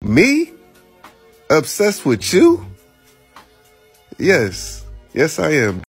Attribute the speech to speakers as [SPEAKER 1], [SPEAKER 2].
[SPEAKER 1] Me? Obsessed with you? Yes. Yes, I am.